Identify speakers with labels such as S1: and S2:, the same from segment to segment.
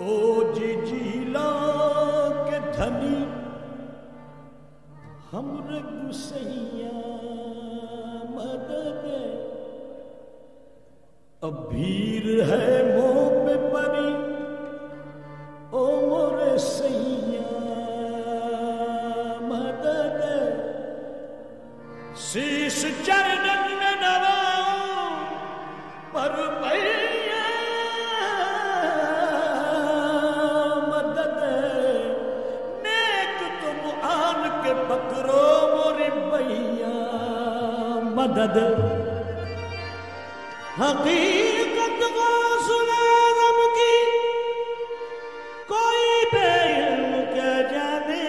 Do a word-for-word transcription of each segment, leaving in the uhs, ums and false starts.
S1: ओ जी जिला के धनी हमरे गुसैया मदद अब भीड़ है मोह पे परी ओ मोरे सैया मदद शीश चरणन में नवाओ पर भैया मदद नेक तुम आन के पकड़ो मोरे भैया मदद हकीकत को सुना रब की कोई बेइल्म क्या जाने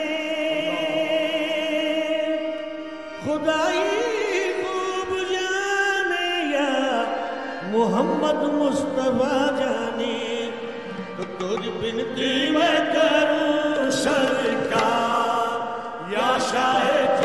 S1: खुदाई खूब जाने या मोहम्मद मुस्तफा जाने तो तुझ बिनती मैं करूं सरकार या शायद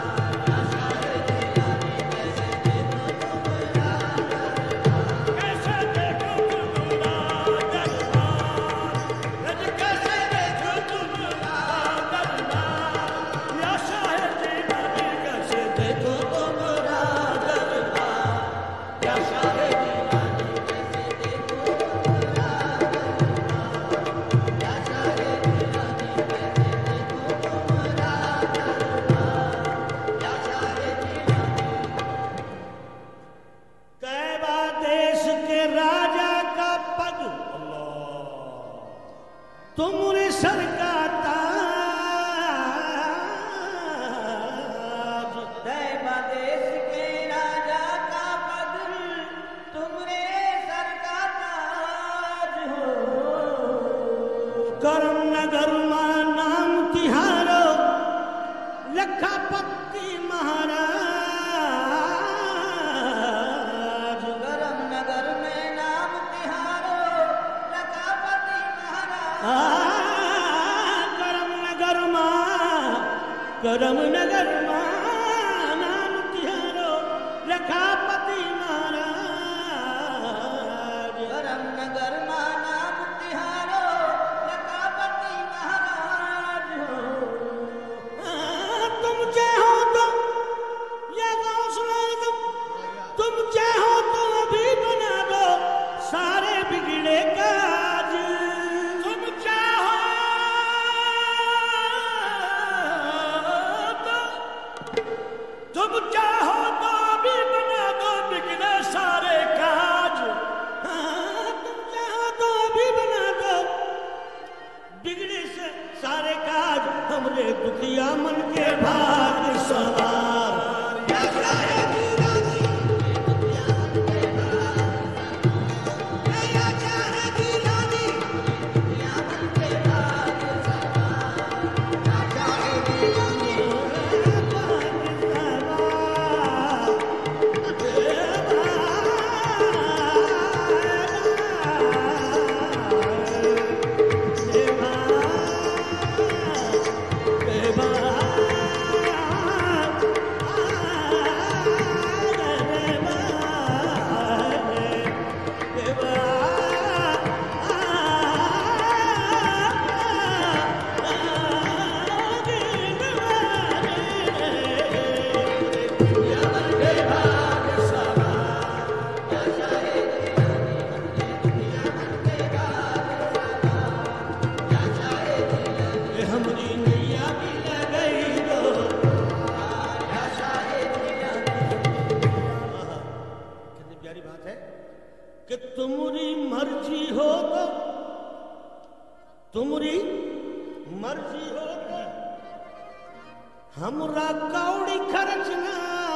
S2: कैसे
S1: करम नगर नाम तिहारो लखापति महाराज।
S2: करम नगर नाम तिहारो लखापति महाराज हो।
S1: तुम चाहो तो ये गौसला तुम तुम चाहो तो अभी बना दो सारे बिगड़े काज। तुम चाहो तो तुम चाहो तो अभी बना दो बिगड़े सारे काज। हाँ, तुम चाहो तो अभी बना दो बिगड़े से सारे काज। हमरे दुखिया मन के भाग सवार। कि तुम्हारी मर्जी हो तो तुम्हारी मर्जी हो तो हमरा कौड़ी खर्च ना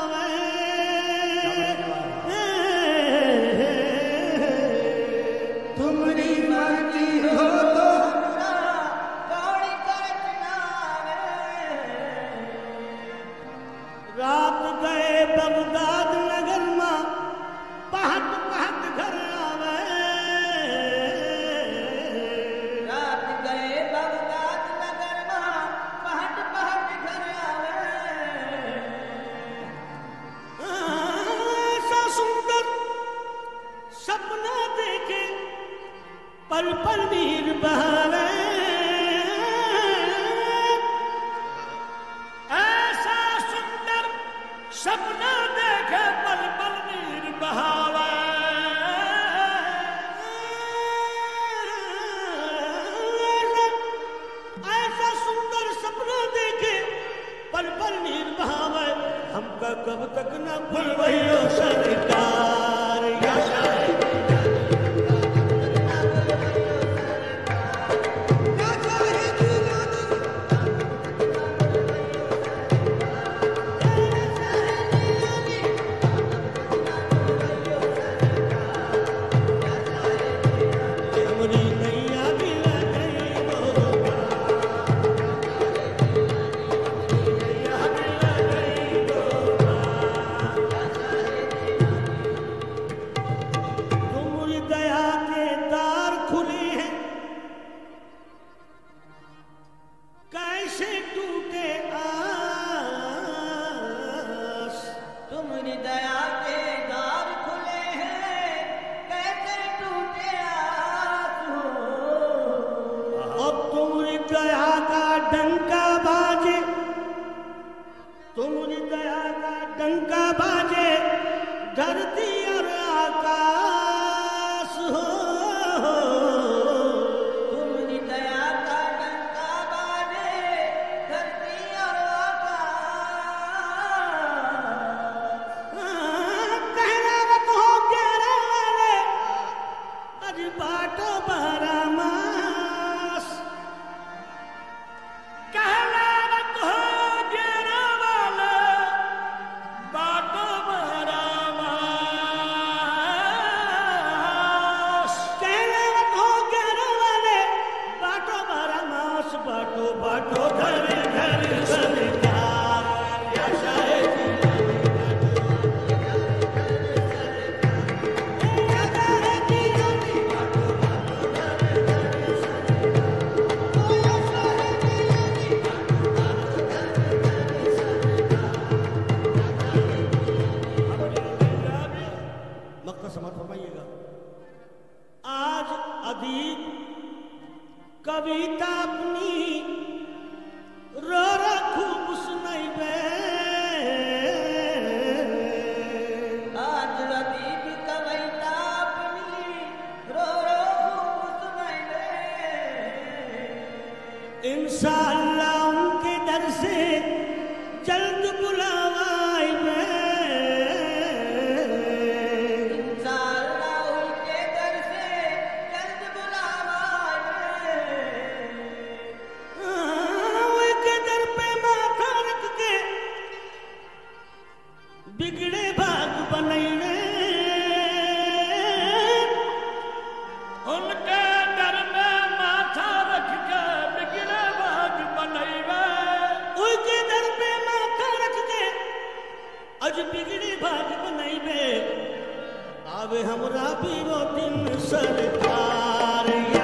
S1: तुम्हारी मर्जी हो तो
S2: कौड़ी खर्च ना
S1: रात गए बगदाद नगर में पहट पहट घर आवे।
S2: रात गए बगदाद नगर में पहट पहट घर आवे।
S1: ऐसा सुंदर सपना देखे पल पल नीर बहावे। ऐसा सुंदर सपना देखे पल पल नीर बहावे। ऐसा सुंदर सपना देखे पल पल नीर बहावे। हमका कब तक न भूलवैयो सरकार। या शायद हमरी नैया भी लगई गो नैया भी लगई गो। तुम्हारी दया के द्वार खुले हैं कैसे टूटे आस।
S2: तुम्हारी दया के द्वार खुले हैं कैसे टूटे आस हो।
S1: अब तुम्हारी दया का डंका बाजे तुम्हारी दया का डंका बाजे धरती और आकाश हो।
S2: तुम्हारी दया का डंका बाजे धरती और आकाश।
S1: कहरावत हो ग्यारह वाले अज बाटो बारह मास। कहरावत हो ग्यारह वाले बाट फरमाइएगा। आज अदीब कविता अपनी रो रो खूब सुनाई बे।
S2: आज अदीब कविता अपनी रो रो खूब सुनाई बे।
S1: इंशाअल्लाह उनके दर से जल्द बुलावा आइबे।
S2: इंशाअल्लाह उनके दर से जल्द बुलावा आइबे।
S1: उनके दर पे माथा रख के बिगड़े भाग बनैले। उनके दर में माथा रख के बिगड़े भाग बनैले। उनके दर पे माथा रख के आज बिगड़े भाग बनैबे। आवे हमरा भी वो दिन सरकार।